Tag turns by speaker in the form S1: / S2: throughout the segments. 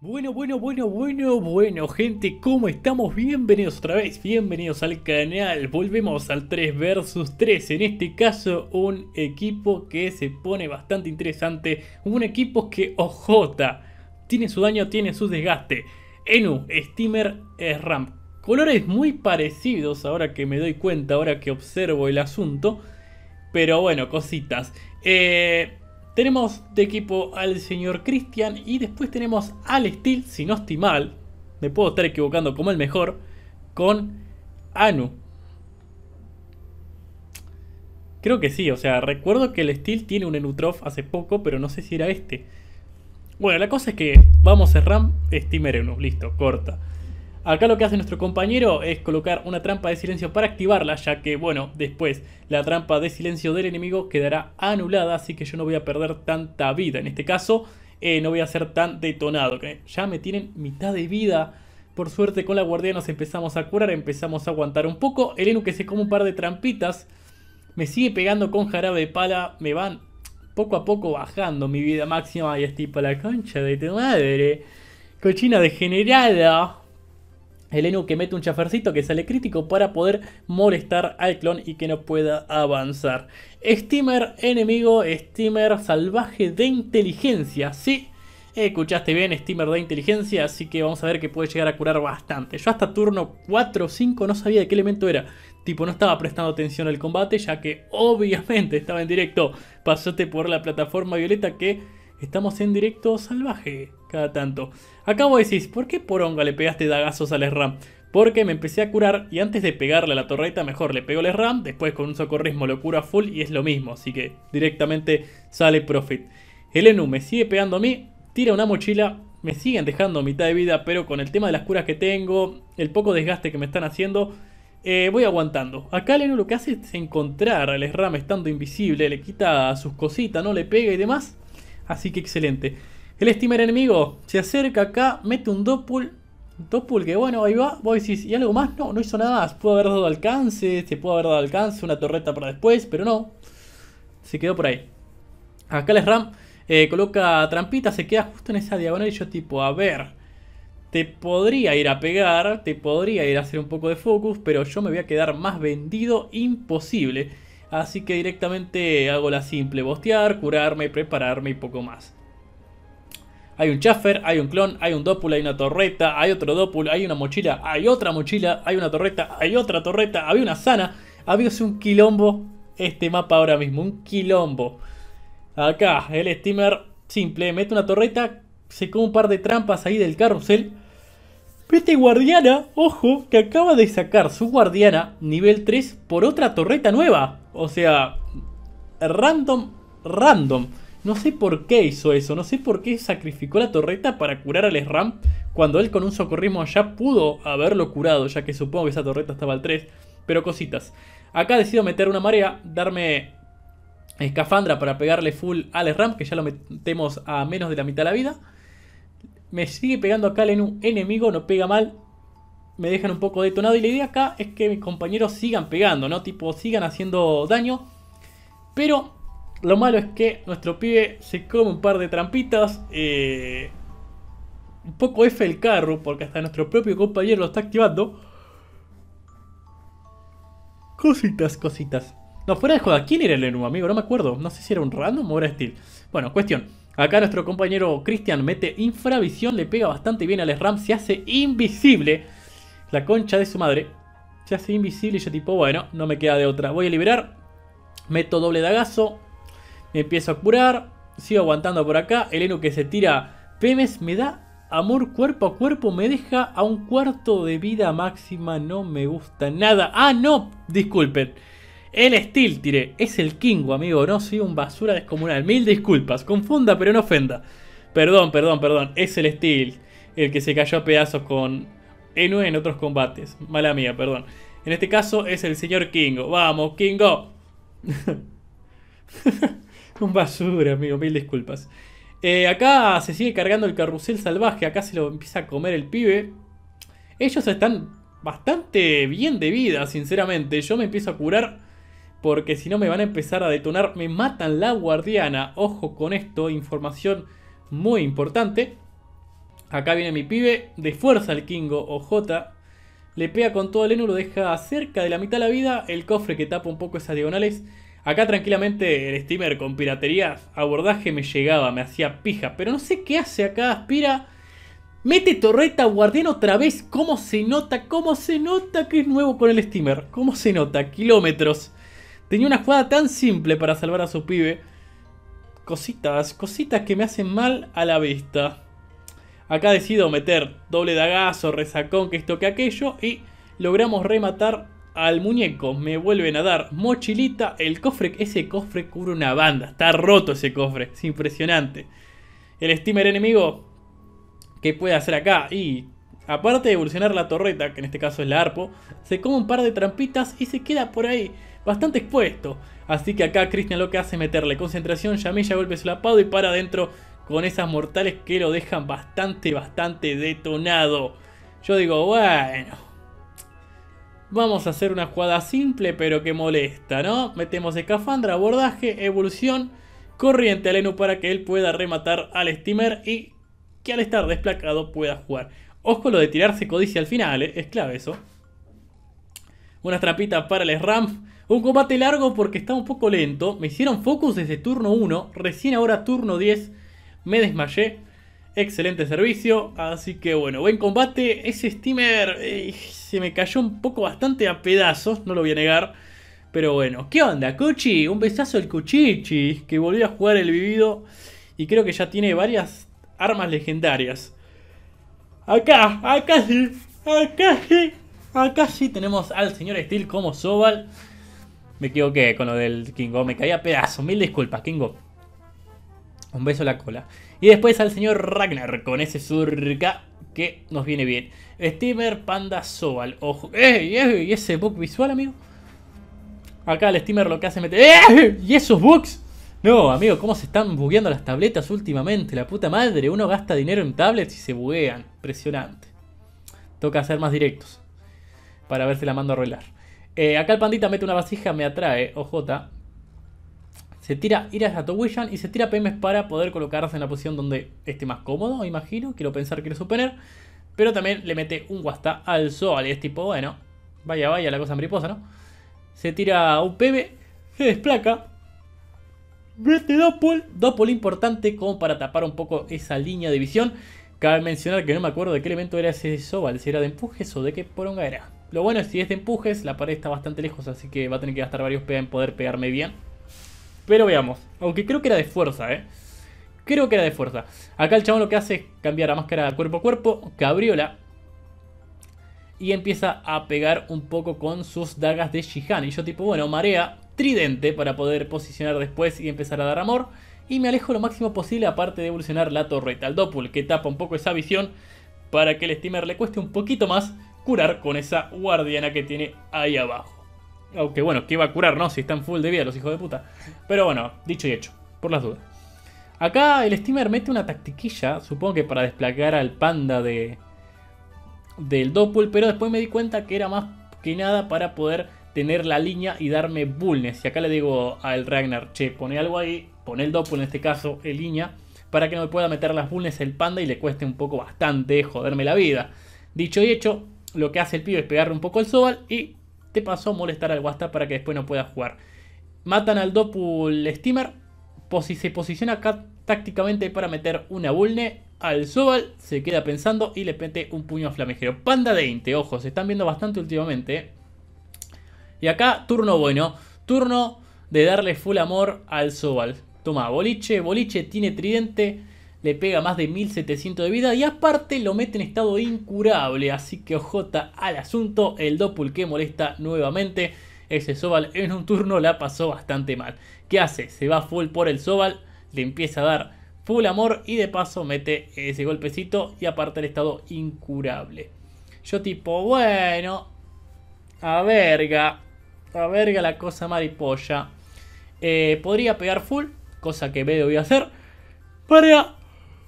S1: Bueno, gente, ¿cómo estamos? Bienvenidos otra vez, bienvenidos al canal. Volvemos al 3 versus 3. En este caso, un equipo que se pone bastante interesante. Un equipo que, ojota, tiene su daño, tiene su desgaste. Enu, Steamer, Ramp. Colores muy parecidos ahora que me doy cuenta, ahora que observo el asunto. Pero bueno, cositas. Tenemos de equipo al señor Christian y después tenemos al Steel, si no estoy mal, me puedo estar equivocando como el mejor, con Anu. Creo que sí, o sea, recuerdo que el Steel tiene un Enutrof hace poco, pero no sé si era este. Bueno, la cosa es que vamos a Ram, Steamer Enu, listo, corta. Acá lo que hace nuestro compañero es colocar una trampa de silencio para activarla, ya que, bueno, después la trampa de silencio del enemigo quedará anulada, así que yo no voy a perder tanta vida. En este caso, no voy a ser tan detonado, que ya me tienen mitad de vida. Por suerte con la guardia nos empezamos a curar, empezamos a aguantar un poco. El Enu que se come un par de trampitas, me sigue pegando con jarabe de pala, me van poco a poco bajando mi vida máxima y es tipo la concha de tu madre, cochina degenerada. El Enu que mete un chafercito que sale crítico para poder molestar al clon y que no pueda avanzar. Steamer enemigo, Steamer salvaje de inteligencia. Sí, escuchaste bien, Steamer de inteligencia, así que vamos a ver que puede llegar a curar bastante. Yo hasta turno 4 o 5 no sabía de qué elemento era. Tipo, no estaba prestando atención al combate, ya que obviamente estaba en directo. Pasaste por la plataforma violeta que estamos en directo salvaje cada tanto. Acá vos decís, ¿por qué poronga le pegaste dagazos al SRAM? Porque me empecé a curar y antes de pegarle a la torreta mejor le pego el SRAM, después con un socorrismo lo curo a full y es lo mismo, así que directamente sale profit. El Enu me sigue pegando a mí, tira una mochila, me siguen dejando mitad de vida, pero con el tema de las curas que tengo, el poco desgaste que me están haciendo, voy aguantando. Acá el Enu lo que hace es encontrar al SRAM estando invisible, le quita sus cositas, no le pega y demás. Así que excelente. El Steamer enemigo se acerca acá, mete un Doppul. Doppul que bueno, ahí va. Vos decís, ¿y algo más? No, no hizo nada más. Pudo haber dado alcance, se pudo haber dado alcance, una torreta para después, pero no. Se quedó por ahí. Acá el SRAM coloca trampita, se queda justo en esa diagonal y yo tipo, a ver, te podría ir a pegar, te podría ir a hacer un poco de focus, pero yo me voy a quedar más vendido imposible. Así que directamente hago la simple, bostear, curarme, prepararme y poco más. Hay un chaffer, hay un clon, hay un doppul, hay una torreta, hay otro doppul, hay una mochila, hay otra mochila, hay una torreta, hay otra torreta, había una sana. Había un quilombo este mapa ahora mismo, un quilombo. Acá el Steamer simple, mete una torreta, se come un par de trampas ahí del carrusel. Vete guardiana, ojo, que acaba de sacar su guardiana nivel 3 por otra torreta nueva. O sea, random. No sé por qué hizo eso, no sé por qué sacrificó la torreta para curar al SRAM cuando él con un socorrismo ya pudo haberlo curado, ya que supongo que esa torreta estaba al 3. Pero cositas. Acá decido meter una marea, darme escafandra para pegarle full al SRAM, que ya lo metemos a menos de la mitad de la vida. Me sigue pegando acá el enemigo, no pega mal. Me dejan un poco detonado y la idea acá es que mis compañeros sigan pegando, ¿no? Tipo, sigan haciendo daño. Pero lo malo es que nuestro pibe se come un par de trampitas. Un poco F el carro, porque hasta nuestro propio compañero lo está activando. Cositas. No, fuera de joda, ¿quién era el Enu, amigo? No me acuerdo. No sé si era un random o era Steel. Bueno, cuestión. Acá nuestro compañero Christian mete infravisión, le pega bastante bien al SRAM, se hace invisible. La concha de su madre. Se hace invisible y yo tipo, bueno, no me queda de otra. Voy a liberar, meto doble dagazo, me empiezo a curar, sigo aguantando por acá. El Enu que se tira PMs me da amor cuerpo a cuerpo, me deja a un cuarto de vida máxima, no me gusta nada. Ah, no, disculpen. El Steel tiré, es el Kingo, amigo, no soy un basura descomunal. Mil disculpas, confunda pero no ofenda. Perdón, es el Steel, el que se cayó a pedazos con Enu en otros combates. Mala mía, perdón. En este caso es el señor Kingo. ¡Vamos, Kingo! Un basura, amigo, mil disculpas. Acá se sigue cargando el carrusel salvaje, acá se lo empieza a comer el pibe. Ellos están bastante bien de vida, sinceramente. Yo me empiezo a curar porque si no me van a empezar a detonar. Me matan la guardiana. Ojo con esto, información muy importante. Acá viene mi pibe, de fuerza al Kingo OJ. Le pega con todo el Enu, lo deja cerca de la mitad de la vida. El cofre que tapa un poco esas diagonales. Acá tranquilamente el steamer con piratería, abordaje me llegaba, me hacía pija. Pero no sé qué hace acá, aspira. Mete torreta guardián otra vez. ¿Cómo se nota? ¿Cómo se nota que es nuevo con el steamer? ¿Cómo se nota? Kilómetros. Tenía una jugada tan simple para salvar a su pibe. Cositas que me hacen mal a la vista. Acá decido meter doble dagazo, resacón, que esto que aquello. Y logramos rematar al muñeco. Me vuelven a dar mochilita. El cofre, ese cofre cubre una banda. Está roto ese cofre, es impresionante. El steamer enemigo, ¿qué puede hacer acá? Y aparte de evolucionar la torreta, que en este caso es la arpo, se come un par de trampitas y se queda por ahí bastante expuesto. Así que acá Cristian lo que hace es meterle concentración, llamilla, golpe solapado y para adentro con esas mortales que lo dejan bastante detonado. Yo digo, bueno, vamos a hacer una jugada simple pero que molesta, ¿no? Metemos escafandra, abordaje, evolución, corriente al Enu para que él pueda rematar al steamer y que al estar desplacado pueda jugar. Ojo lo de tirarse codicia al final, es clave eso. Unas trampitas para el SRAM. Un combate largo porque está un poco lento. Me hicieron focus desde turno 1. Recién ahora turno 10 me desmayé. Excelente servicio. Así que bueno, buen combate. Ese steamer se me cayó un poco bastante a pedazos, no lo voy a negar. Pero bueno, ¿qué onda, Cuchi? Un besazo al Cuchichi, que volvió a jugar el vivido. Y creo que ya tiene varias armas legendarias. Acá sí tenemos al señor Steel como Zobal. Me equivoqué con lo del Kingo, me caía a pedazos. Mil disculpas, Kingo. Un beso a la cola. Y después al señor Ragnar con ese surca que nos viene bien. Steamer, Panda, Zobal. Ojo. ¿Y ese bug visual, amigo? Acá el steamer lo que hace es meter... ¿Y esos bugs? No, amigo, cómo se están bugueando las tabletas últimamente. La puta madre, uno gasta dinero en tablets y se buguean. Impresionante. Toca hacer más directos para ver si la mando a arreglar. Acá el pandita mete una vasija, me atrae, OJ. Se tira Iras a Towishan y se tira PMs para poder colocarse en la posición donde esté más cómodo, imagino. Quiero pensar que quiere suponer. Pero también le mete un guasta al Zobal y es tipo, bueno, vaya la cosa mariposa, ¿no? Se tira un PB, se desplaca. Mete Doppel importante como para tapar un poco esa línea de visión. Cabe mencionar que no me acuerdo de qué elemento era ese Zobal, si era de empujes o de qué poronga era. Lo bueno es que si es de empujes, la pared está bastante lejos, así que va a tener que gastar varios PA en poder pegarme bien. Pero veamos, aunque creo que era de fuerza, creo que era de fuerza. Acá el chabón lo que hace es cambiar a máscara cuerpo a cuerpo, cabriola. Y empieza a pegar un poco con sus dagas de Shihan. Y yo tipo, bueno, marea, tridente para poder posicionar después y empezar a dar amor. Y me alejo lo máximo posible aparte de evolucionar la torreta. El Doppel que tapa un poco esa visión para que el steamer le cueste un poquito más curar con esa guardiana que tiene ahí abajo. Aunque bueno, ¿qué va a curar, no? Si están full de vida los hijos de puta. Pero bueno, dicho y hecho, por las dudas. Acá el steamer mete una tactiquilla, supongo que para desplacar al panda del Doppel. Pero después me di cuenta que era más que nada para poder tener la línea y darme bullness. Y acá le digo al Ragnar, che, pone algo ahí, pone el Doppel en este caso en línea, para que no me pueda meter las bullness el panda y le cueste un poco bastante joderme la vida. Dicho y hecho, lo que hace el pibe es pegarle un poco al Zobal y te pasó molestar al Wasta para que después no pueda jugar. Matan al Doppel steamer, se posiciona acá tácticamente para meter una bullne al Zobal, se queda pensando y le mete un puño flamejero. Panda de Inte, ojo, se están viendo bastante últimamente. Y acá, turno bueno, turno de darle full amor al Zobal. Toma, boliche tiene tridente, le pega más de 1700 de vida y aparte lo mete en estado incurable. Así que ojota al asunto, el Doppel que molesta nuevamente. Ese Zobal en un turno la pasó bastante mal. ¿Qué hace? Se va full por el Zobal, le empieza a dar full amor y de paso mete ese golpecito y aparte el estado incurable. Yo tipo, bueno, a verga la cosa maripolla. Podría pegar full, cosa que voy a hacer. Para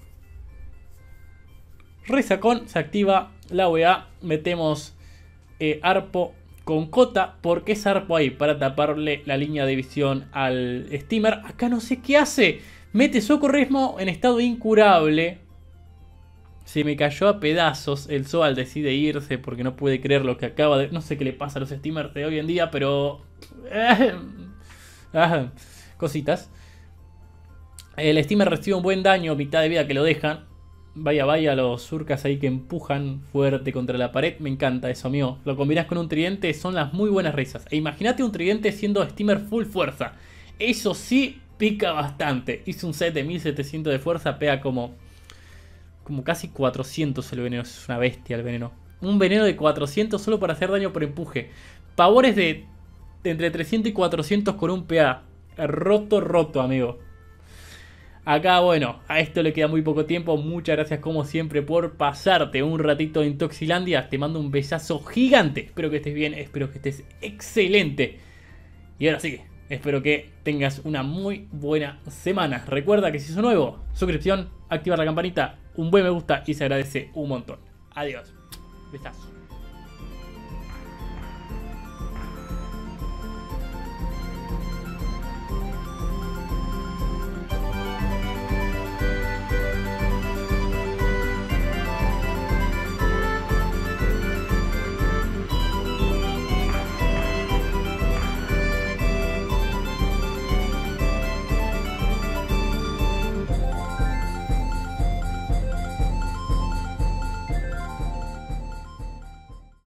S1: resacón se activa la OEA, metemos arpo con cota, porque es arpo ahí para taparle la línea de visión al steamer. Acá no sé qué hace, mete socorrismo en estado incurable. Se me cayó a pedazos. El Zoal decide irse porque no puede creer lo que acaba de... No sé qué le pasa a los steamers de hoy en día, pero... cositas. El steamer recibe un buen daño, mitad de vida que lo dejan. Vaya, vaya, los surcas ahí que empujan fuerte contra la pared. Me encanta eso, amigo. Lo combinás con un tridente, son las muy buenas risas. E imagínate un tridente siendo steamer full fuerza. Eso sí pica bastante. Hice un set de 1700 de fuerza, pega como casi 400 el veneno. Es una bestia el veneno. Un veneno de 400 solo para hacer daño por empuje. Pavores de entre 300 y 400 con un PA. Roto, amigo. Acá, bueno, a esto le queda muy poco tiempo. Muchas gracias como siempre por pasarte un ratito en Toxilandia. Te mando un besazo gigante. Espero que estés bien, espero que estés excelente. Y ahora sí, espero que tengas una muy buena semana. Recuerda que si sos nuevo, suscripción, activar la campanita, un buen me gusta y se agradece un montón. Adiós. Besazo.